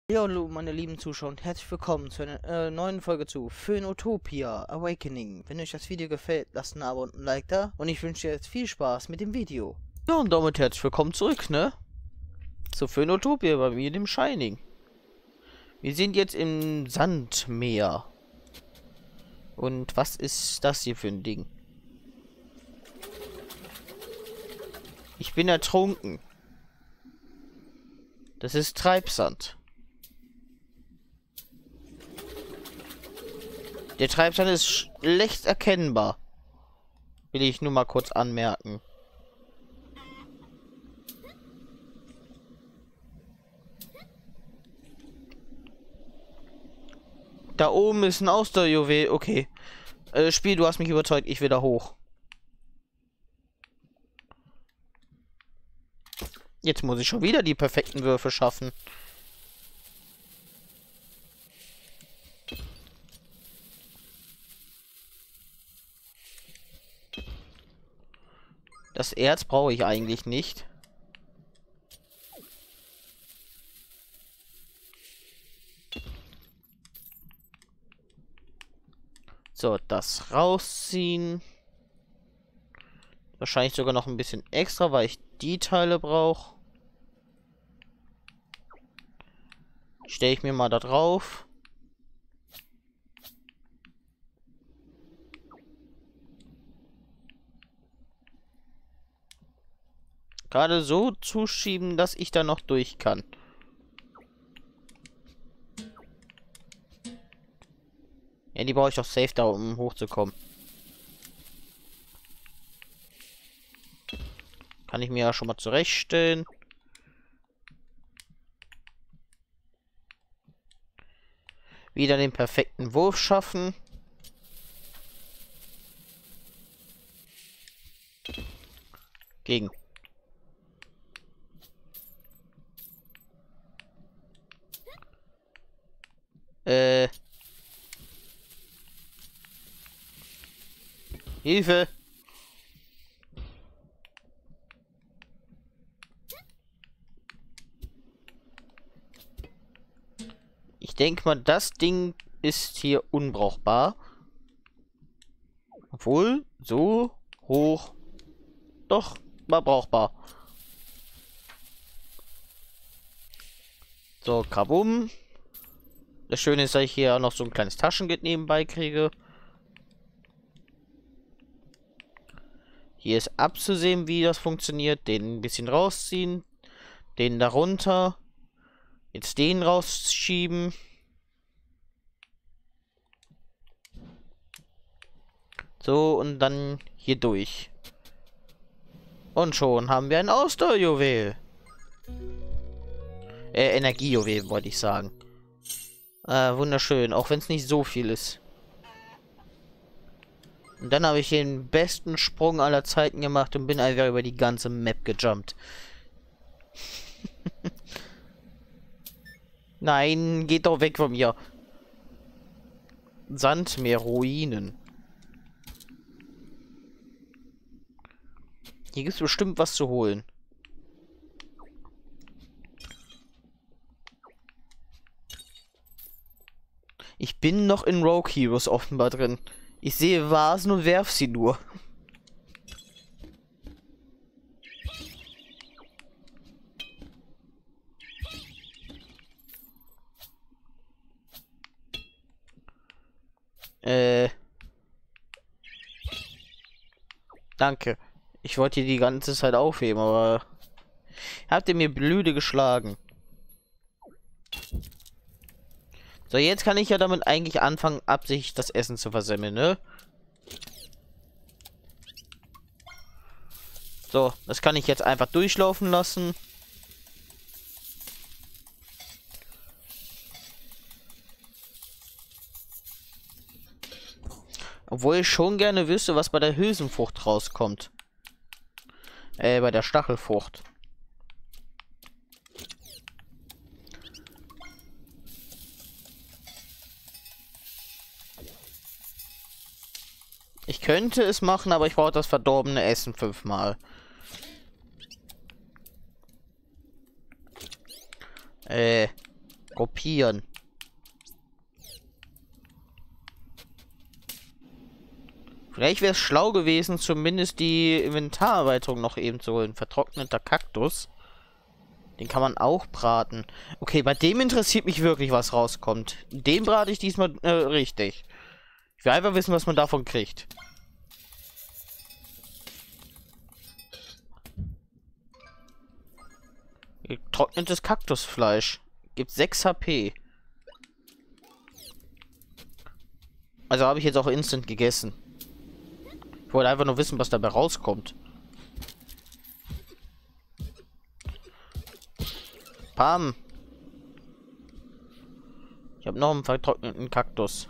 Ja, hallo meine lieben Zuschauer und herzlich willkommen zu einer neuen Folge zu Phönotopia Awakening. Wenn euch das Video gefällt, lasst ein Abo und ein Like da und ich wünsche dir jetzt viel Spaß mit dem Video. Ja, und damit herzlich willkommen zurück, ne? Zu Phönotopia bei mir, dem Shining. Wir sind jetzt im Sandmeer. Und was ist das hier für ein Ding? Ich bin ertrunken. Das ist Treibsand. Der Treibsand ist schlecht erkennbar. Will ich nur mal kurz anmerken. Da oben ist ein Ausdauerjuwel. Okay. Spiel, du hast mich überzeugt. Ich will da hoch. Jetzt muss ich schon wieder die perfekten Würfe schaffen. Das Erz brauche ich eigentlich nicht. So, das rausziehen. Wahrscheinlich sogar noch ein bisschen extra, weil ich die Teile brauche. Stelle ich mir mal da drauf. Gerade so zuschieben, dass ich da noch durch kann. Ja, die brauche ich doch safe da, um hochzukommen. Kann ich mir ja schon mal zurechtstellen. Wieder den perfekten Wurf schaffen. Gegen. Hilfe! Ich denke mal, das Ding ist hier unbrauchbar. Obwohl, so hoch. Doch, war brauchbar. So, kabum. Das Schöne ist, dass ich hier auch noch so ein kleines Taschengeld nebenbei kriege. Hier ist abzusehen, wie das funktioniert. Den ein bisschen rausziehen. Den darunter. Jetzt den rausschieben. So, und dann hier durch. Und schon haben wir ein Ausdauerjuwel. Energiejuwel, wollte ich sagen. Wunderschön, auch wenn es nicht so viel ist. Und dann habe ich den besten Sprung aller Zeiten gemacht und bin einfach über die ganze Map gejumpt. Nein, geht doch weg von mir. Sandmeerruinen. Hier gibt es bestimmt was zu holen. Ich bin noch in Rogue Heroes offenbar drin. Ich sehe Vasen und werf sie nur. Danke. Ich wollte die ganze Zeit aufheben, aber... Habt ihr mir blöde geschlagen? So, jetzt kann ich ja damit eigentlich anfangen, absichtlich das Essen zu versemmeln, ne? So, das kann ich jetzt einfach durchlaufen lassen. Obwohl ich schon gerne wüsste, was bei der Hülsenfrucht rauskommt. Bei der Stachelfrucht. Ich könnte es machen, aber ich brauche das verdorbene Essen 5-mal. Kopieren. Vielleicht wäre es schlau gewesen, zumindest die Inventarerweiterung noch eben zu holen. Vertrockneter Kaktus. Den kann man auch braten. Okay, bei dem interessiert mich wirklich, was rauskommt. Den brate ich diesmal richtig. Ich will einfach wissen, was man davon kriegt. Getrocknetes Kaktusfleisch. Gibt 6 HP. Also habe ich jetzt auch instant gegessen. Ich wollte einfach nur wissen, was dabei rauskommt. Pam. Ich habe noch einen vertrockneten Kaktus.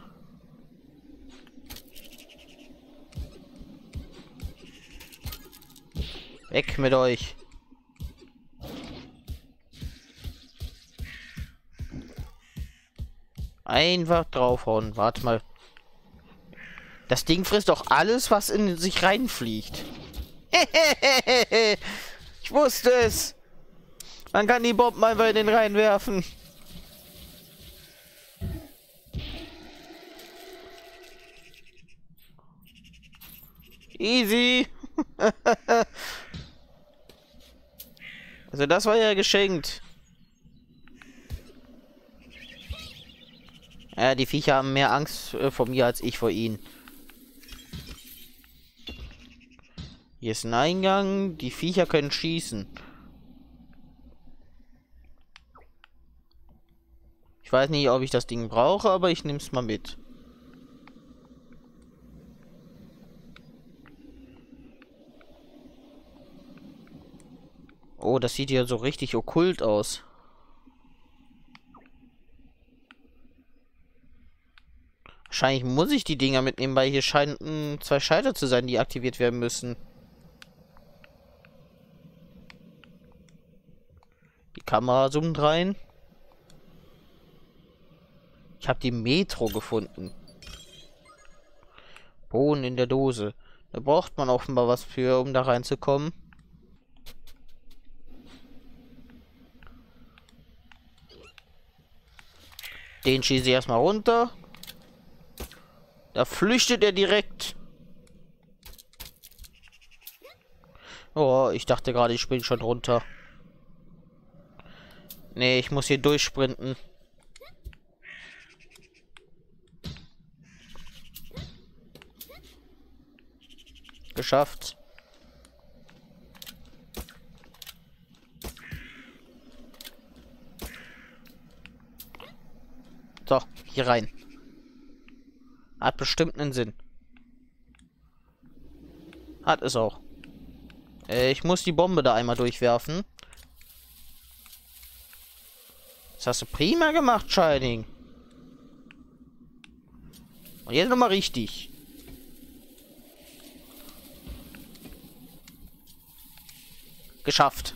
Weg mit euch. Einfach draufhauen. Warte mal. Das Ding frisst doch alles, was in sich reinfliegt. Ich wusste es. Man kann die Bomben einfach in den reinwerfen. Easy. Also das war ja geschenkt. Ja, die Viecher haben mehr Angst vor mir als ich vor ihnen. Hier ist ein Eingang. Die Viecher können schießen. Ich weiß nicht, ob ich das Ding brauche, aber ich nehme es mal mit. Oh, das sieht ja so richtig okkult aus. Wahrscheinlich muss ich die Dinger mitnehmen, weil hier scheinen 2 Schalter zu sein, die aktiviert werden müssen. Die Kamera zoomt rein. Ich habe die Metro gefunden. Bohnen in der Dose. Da braucht man offenbar was für, um da reinzukommen. Den schieße ich erstmal runter. Da flüchtet er direkt. Oh, ich dachte gerade, ich bin schon runter. Nee, ich muss hier durchsprinten. Geschafft. So, hier rein. Hat bestimmt einen Sinn. Hat es auch. Ich muss die Bombe da einmal durchwerfen. Das hast du prima gemacht, Shining. Und jetzt nochmal richtig. Geschafft.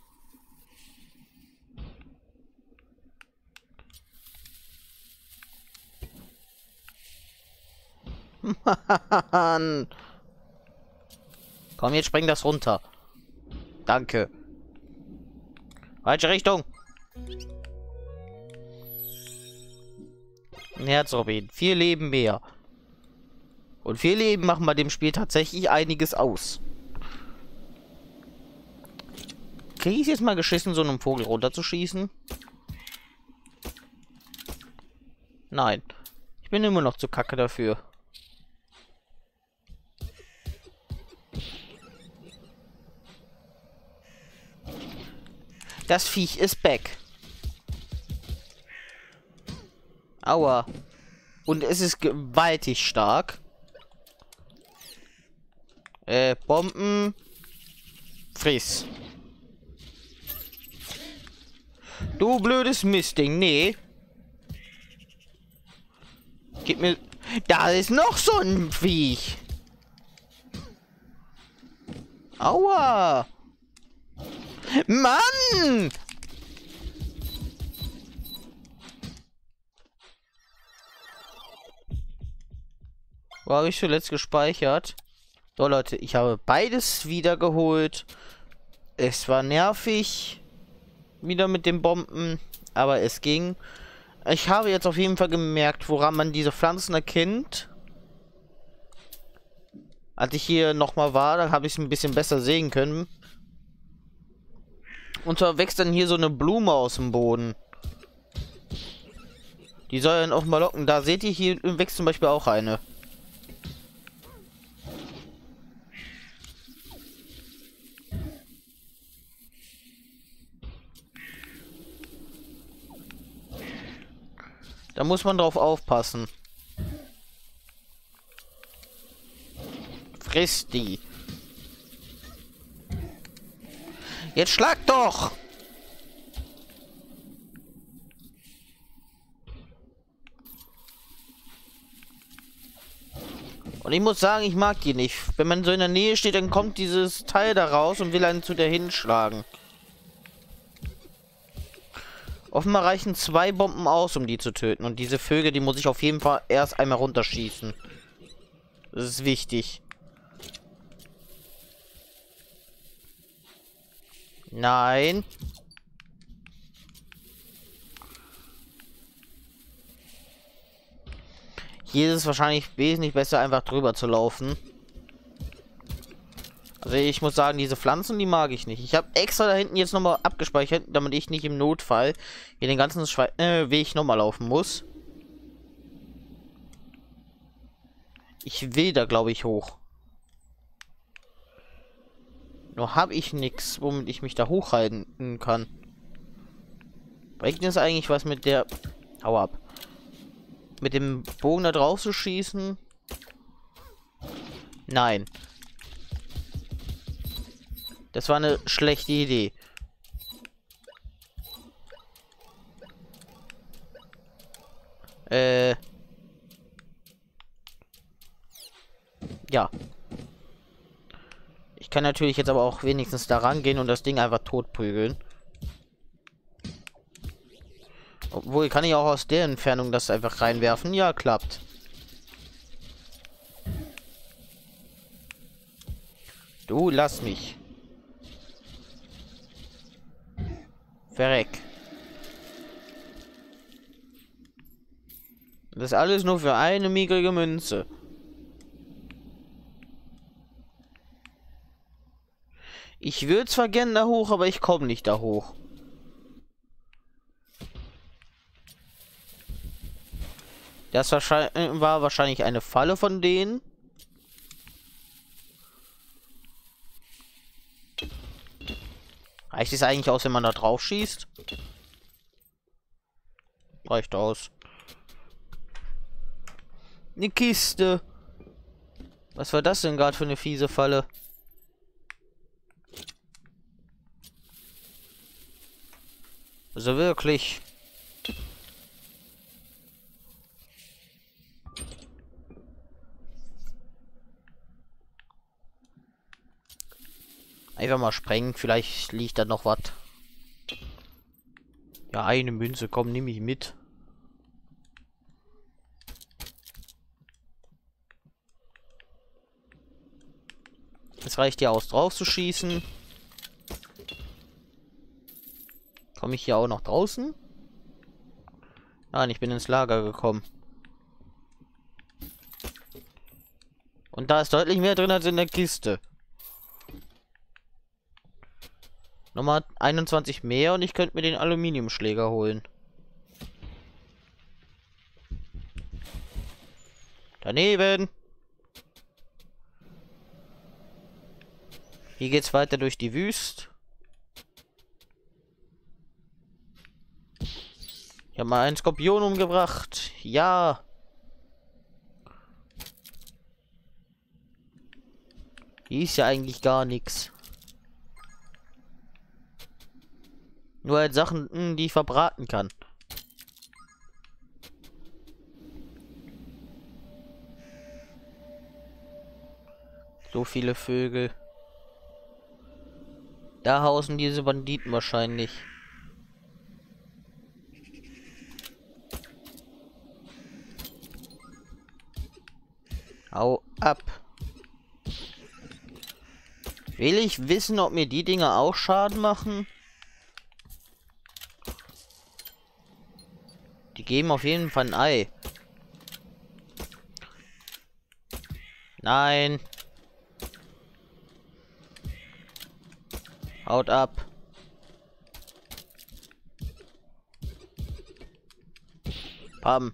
Mann. Komm, jetzt spring das runter. Danke. Falsche Richtung. Ein Herzrubin. 4 Leben mehr. Und 4 Leben machen bei dem Spiel tatsächlich einiges aus. Kriege ich es jetzt mal geschissen, so einem Vogel runterzuschießen? Nein. Ich bin immer noch zu kacke dafür. Das Viech ist back. Aua. Und es ist gewaltig stark. Bomben. Friss. Du blödes Mistding. Nee. Gib mir... Da ist noch so ein Viech. Aua. Mann! Wo habe ich zuletzt gespeichert? So, Leute, ich habe beides wiedergeholt. Es war nervig. Wieder mit den Bomben. aber es ging. Ich habe jetzt auf jeden Fall gemerkt, woran man diese Pflanzen erkennt. Als ich hier nochmal war, da habe ich es ein bisschen besser sehen können. Und zwar wächst dann hier so eine Blume aus dem Boden. Die soll dann auch mal locken. Da seht ihr, hier wächst zum Beispiel auch eine. Da muss man drauf aufpassen. Friss die. Jetzt schlag doch! Und ich muss sagen, ich mag die nicht. Wenn man so in der Nähe steht, dann kommt dieses Teil da raus und will einen zu der hinschlagen. Offenbar reichen 2 Bomben aus, um die zu töten. Und diese Vögel, die muss ich auf jeden Fall erst einmal runterschießen. Das ist wichtig. Nein. Hier ist es wahrscheinlich wesentlich besser, einfach drüber zu laufen. Also ich muss sagen, diese Pflanzen, die mag ich nicht. Ich habe extra da hinten jetzt nochmal abgespeichert, damit ich nicht im Notfall hier den ganzen Weg nochmal laufen muss. Ich will da, glaube ich, hoch. Nur habe ich nichts, womit ich mich da hochhalten kann. Bringt es eigentlich was mit der... Hau ab. Mit dem Bogen da drauf zu schießen? Nein. Das war eine schlechte Idee. Ja. Ich kann natürlich jetzt aber auch wenigstens da rangehen und das Ding einfach tot prügeln. Obwohl, kann ich auch aus der Entfernung das einfach reinwerfen? Ja, klappt. Du, lass mich. Verreck. Das ist alles nur für eine migrige Münze. Ich würde zwar gerne da hoch, aber ich komme nicht da hoch. Das war wahrscheinlich eine Falle von denen. Reicht es eigentlich aus, wenn man da drauf schießt? Reicht aus. Eine Kiste. Was war das denn gerade für eine fiese Falle? Also wirklich. Einfach mal sprengen, vielleicht liegt da noch was. Ja, eine Münze, komm, nehme ich mit. Es reicht ja aus, drauf zu schießen. Komme ich hier auch noch draußen? Nein, ich bin ins Lager gekommen. Und da ist deutlich mehr drin als in der Kiste. Nochmal 21 mehr und ich könnte mir den Aluminiumschläger holen. Daneben. Hier geht's weiter durch die Wüste. Ich habe mal einen Skorpion umgebracht. Ja. Hier ist ja eigentlich gar nichts. Nur halt Sachen, die ich verbraten kann. So viele Vögel. Da hausen diese Banditen wahrscheinlich. Hau ab. Will ich wissen, ob mir die Dinger auch Schaden machen? geben auf jeden Fall ein Ei. Nein. Haut ab. Bam.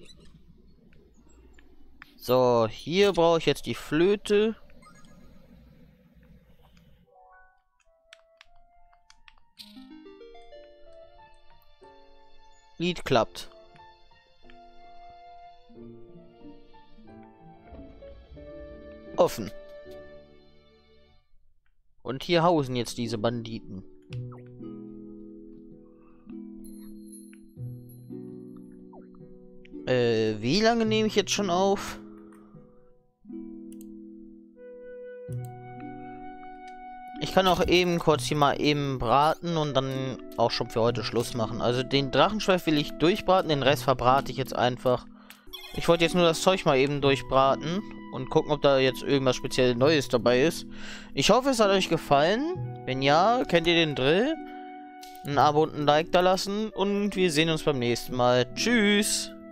So, hier brauche ich jetzt die Flöte. Lied klappt. Offen. Und hier hausen jetzt diese Banditen. Wie lange nehme ich jetzt schon auf? Ich kann auch eben kurz hier mal eben braten und dann auch schon für heute Schluss machen. Also den Drachenschweif will ich durchbraten, den Rest verbrate ich jetzt einfach. Ich wollte jetzt nur das Zeug mal eben durchbraten und gucken, ob da jetzt irgendwas speziell Neues dabei ist. Ich hoffe, es hat euch gefallen. Wenn ja, kennt ihr den Drill? Ein Abo und ein Like da lassen und wir sehen uns beim nächsten Mal. Tschüss!